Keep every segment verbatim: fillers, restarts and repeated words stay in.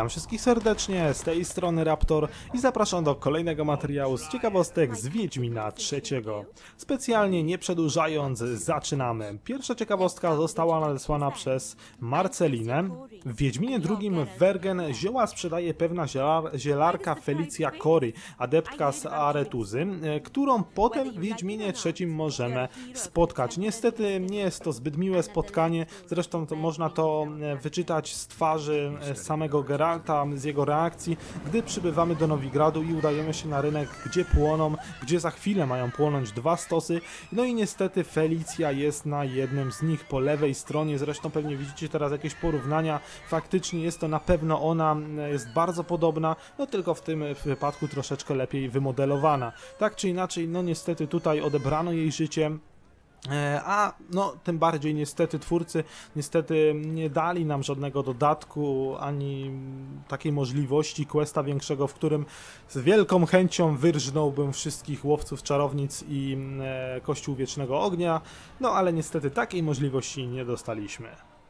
Witam wszystkich serdecznie, z tej strony Raptor i zapraszam do kolejnego materiału z ciekawostek z Wiedźmina trzeciego. Specjalnie nie przedłużając, zaczynamy. Pierwsza ciekawostka została nadesłana przez Marcelinę. W Wiedźminie drugim w Wergen zioła sprzedaje pewna zielar zielarka Felicja Cory, adeptka z Aretuzy, którą potem w Wiedźminie trzecim możemy spotkać. Niestety nie jest to zbyt miłe spotkanie, zresztą to można to wyczytać z twarzy samego Geralta, z jego reakcji, gdy przybywamy do Nowigradu i udajemy się na rynek, gdzie płoną, gdzie za chwilę mają płonąć dwa stosy. No i niestety Felicja jest na jednym z nich po lewej stronie, zresztą pewnie widzicie teraz jakieś porównania, faktycznie jest to na pewno ona, jest bardzo podobna, no tylko w tym wypadku troszeczkę lepiej wymodelowana. Tak czy inaczej, no niestety tutaj odebrano jej życie. A no tym bardziej niestety twórcy niestety nie dali nam żadnego dodatku ani takiej możliwości questa większego, w którym z wielką chęcią wyrżnąłbym wszystkich łowców czarownic i e, Kościół Wiecznego Ognia, no ale niestety takiej możliwości nie dostaliśmy.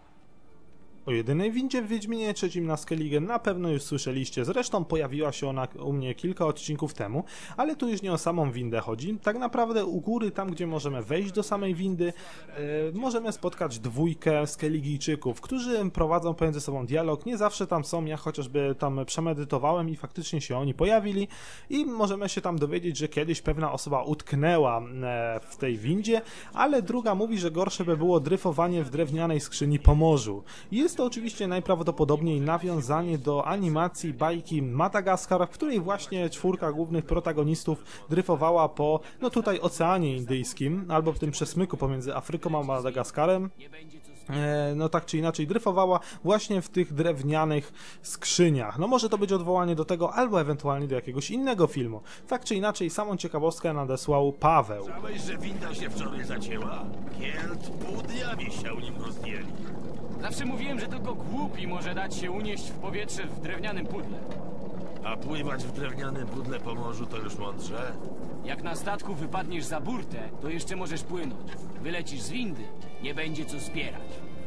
O jedynej windzie w Wiedźminie trzecim na Skellige na pewno już słyszeliście, zresztą pojawiła się ona u mnie kilka odcinków temu, ale tu już nie o samą windę chodzi. Tak naprawdę u góry, tam gdzie możemy wejść do samej windy, yy, możemy spotkać dwójkę Skelligijczyków, którzy prowadzą pomiędzy sobą dialog, nie zawsze tam są, ja chociażby tam przemedytowałem i faktycznie się oni pojawili i możemy się tam dowiedzieć, że kiedyś pewna osoba utknęła e, w tej windzie, ale druga mówi, że gorsze by było dryfowanie w drewnianej skrzyni po morzu. Jest Jest to oczywiście najprawdopodobniej nawiązanie do animacji bajki Madagaskar, w której właśnie czwórka głównych protagonistów dryfowała po, no tutaj, Oceanie Indyjskim, albo w tym przesmyku pomiędzy Afryką a Madagaskarem. E, no tak czy inaczej dryfowała właśnie w tych drewnianych skrzyniach. No może to być odwołanie do tego, albo ewentualnie do jakiegoś innego filmu. Tak czy inaczej, samą ciekawostkę nadesłał Paweł. Słyszałeś, że winda się wczoraj zacięła? Kielt pół dnia wisiał, nim go zdjęli. Zawsze mówiłem, że tylko głupi może dać się unieść w powietrze w drewnianym pudle. A pływać w drewnianym pudle po morzu to już mądrze? Jak na statku wypadniesz za burtę, to jeszcze możesz płynąć. Wylecisz z windy, nie będzie co zbierać.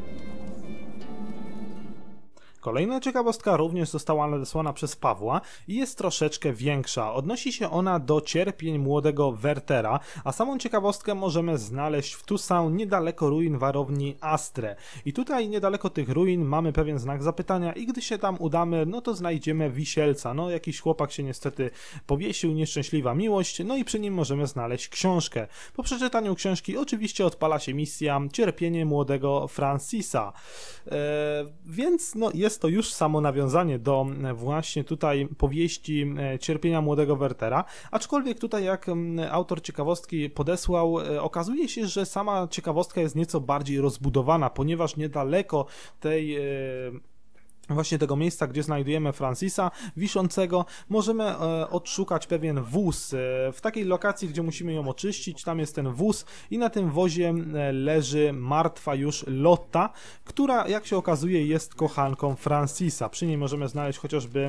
Kolejna ciekawostka również została nadesłana przez Pawła i jest troszeczkę większa. Odnosi się ona do cierpień młodego Wertera, a samą ciekawostkę możemy znaleźć w Toussaint, niedaleko ruin warowni Astre. I tutaj niedaleko tych ruin mamy pewien znak zapytania i gdy się tam udamy, no to znajdziemy wisielca. No jakiś chłopak się niestety powiesił, nieszczęśliwa miłość, no i przy nim możemy znaleźć książkę. Po przeczytaniu książki oczywiście odpala się misja Cierpienie młodego Francisa. Eee, więc no jest Jest to już samo nawiązanie do właśnie tutaj powieści Cierpienia młodego Wertera, aczkolwiek tutaj, jak autor ciekawostki podesłał, okazuje się, że sama ciekawostka jest nieco bardziej rozbudowana, ponieważ niedaleko tej właśnie tego miejsca, gdzie znajdujemy Francisa wiszącego, możemy e, odszukać pewien wóz. E, w takiej lokacji, gdzie musimy ją oczyścić, tam jest ten wóz i na tym wozie e, leży martwa już Lotta, która, jak się okazuje, jest kochanką Francisa. Przy niej możemy znaleźć chociażby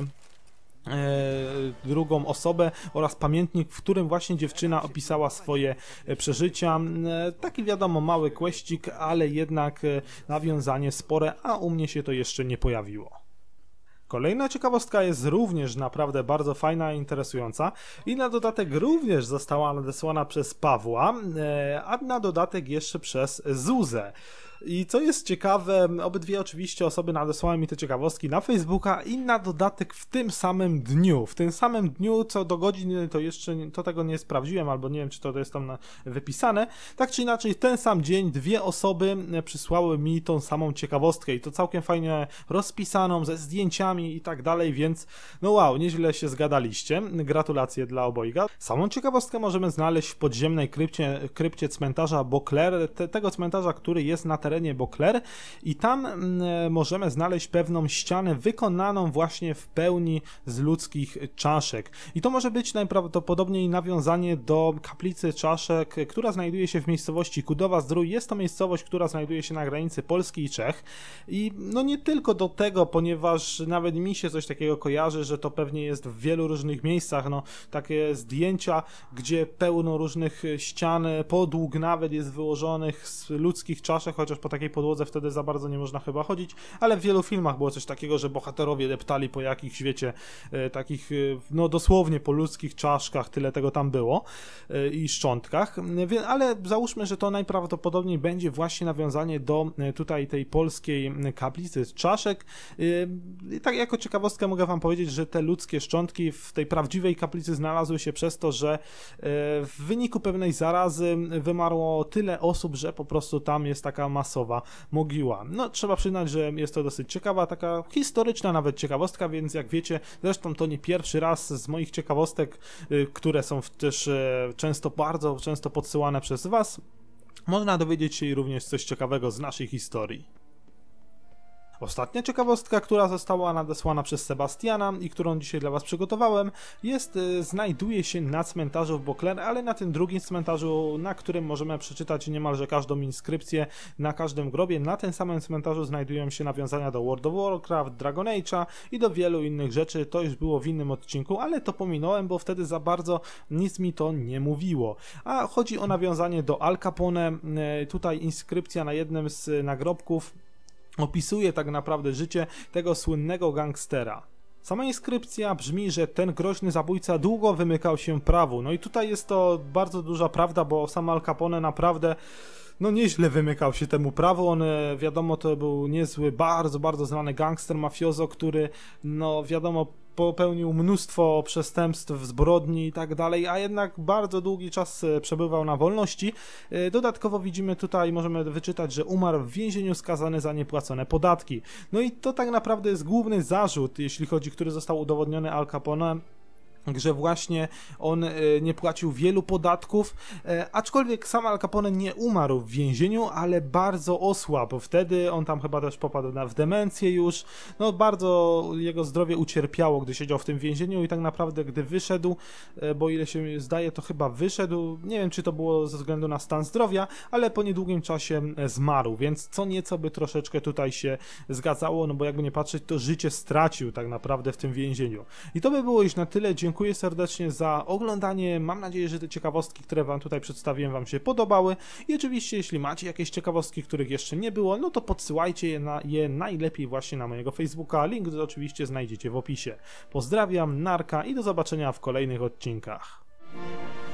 E, drugą osobę oraz pamiętnik, w którym właśnie dziewczyna opisała swoje e, przeżycia. E, taki wiadomo mały questik, ale jednak e, nawiązanie spore, a u mnie się to jeszcze nie pojawiło. Kolejna ciekawostka jest również naprawdę bardzo fajna i interesująca i na dodatek również została nadesłana przez Pawła, e, a na dodatek jeszcze przez Zuzę. I co jest ciekawe, obydwie oczywiście osoby nadesłały mi te ciekawostki na Facebooka i na dodatek w tym samym dniu. W tym samym dniu, co do godzin, to jeszcze to tego nie sprawdziłem, albo nie wiem, czy to jest tam wypisane. Tak czy inaczej, w ten sam dzień dwie osoby przysłały mi tą samą ciekawostkę i to całkiem fajnie rozpisaną, ze zdjęciami i tak dalej, więc no wow, nieźle się zgadaliście. Gratulacje dla obojga. Samą ciekawostkę możemy znaleźć w podziemnej krypcie, krypcie cmentarza Beauclair, te, tego cmentarza, który jest na terenie Beauclair i tam mm, możemy znaleźć pewną ścianę wykonaną właśnie w pełni z ludzkich czaszek. I to może być najprawdopodobniej nawiązanie do kaplicy czaszek, która znajduje się w miejscowości Kudowa-Zdrój. Jest to miejscowość, która znajduje się na granicy Polski i Czech. I no nie tylko do tego, ponieważ nawet mi się coś takiego kojarzy, że to pewnie jest w wielu różnych miejscach. No takie zdjęcia, gdzie pełno różnych ścian, podłóg nawet jest wyłożonych z ludzkich czaszek, chociaż chociaż po takiej podłodze wtedy za bardzo nie można chyba chodzić, ale w wielu filmach było coś takiego, że bohaterowie deptali po jakichś, wiecie, takich, no dosłownie po ludzkich czaszkach, tyle tego tam było i szczątkach, ale załóżmy, że to najprawdopodobniej będzie właśnie nawiązanie do tutaj tej polskiej kaplicy czaszek. I tak jako ciekawostkę mogę wam powiedzieć, że te ludzkie szczątki w tej prawdziwej kaplicy znalazły się przez to, że w wyniku pewnej zarazy wymarło tyle osób, że po prostu tam jest taka masowa mogiła. No trzeba przyznać, że jest to dosyć ciekawa, taka historyczna nawet ciekawostka, więc jak wiecie, zresztą to nie pierwszy raz z moich ciekawostek, które są też często, bardzo często podsyłane przez was, można dowiedzieć się również coś ciekawego z naszej historii. Ostatnia ciekawostka, która została nadesłana przez Sebastiana i którą dzisiaj dla was przygotowałem, jest, znajduje się na cmentarzu w Beauclair, ale na tym drugim cmentarzu, na którym możemy przeczytać niemalże każdą inskrypcję na każdym grobie. Na tym samym cmentarzu znajdują się nawiązania do World of Warcraft, Dragon Age'a i do wielu innych rzeczy. To już było w innym odcinku, ale to pominąłem, bo wtedy za bardzo nic mi to nie mówiło. A chodzi o nawiązanie do Al Capone. Tutaj inskrypcja na jednym z nagrobków opisuje tak naprawdę życie tego słynnego gangstera. Sama inskrypcja brzmi, że ten groźny zabójca długo wymykał się prawu. No i tutaj jest to bardzo duża prawda, bo sam Al Capone naprawdę no nieźle wymykał się temu prawu. On, wiadomo, to był niezły, bardzo, bardzo znany gangster, mafiozo, który, no wiadomo, popełnił mnóstwo przestępstw, zbrodni i tak dalej, a jednak bardzo długi czas przebywał na wolności. Dodatkowo widzimy tutaj, możemy wyczytać, że umarł w więzieniu skazany za niepłacone podatki. No i to tak naprawdę jest główny zarzut, jeśli chodzi, który został udowodniony Al Capone, że właśnie on nie płacił wielu podatków, aczkolwiek sam Al Capone nie umarł w więzieniu, ale bardzo osłabł. Wtedy on tam chyba też popadł na, w demencję już, no bardzo jego zdrowie ucierpiało, gdy siedział w tym więzieniu i tak naprawdę gdy wyszedł, bo ile się zdaje, to chyba wyszedł, nie wiem czy to było ze względu na stan zdrowia, ale po niedługim czasie zmarł, więc co nieco by troszeczkę tutaj się zgadzało, no bo jakby nie patrzeć, to życie stracił tak naprawdę w tym więzieniu. I to by było już na tyle. Dziękuję Dziękuję serdecznie za oglądanie, mam nadzieję, że te ciekawostki, które wam tutaj przedstawiłem, wam się podobały i oczywiście jeśli macie jakieś ciekawostki, których jeszcze nie było, no to podsyłajcie je, na, je najlepiej właśnie na mojego Facebooka, link oczywiście znajdziecie w opisie. Pozdrawiam, narka i do zobaczenia w kolejnych odcinkach.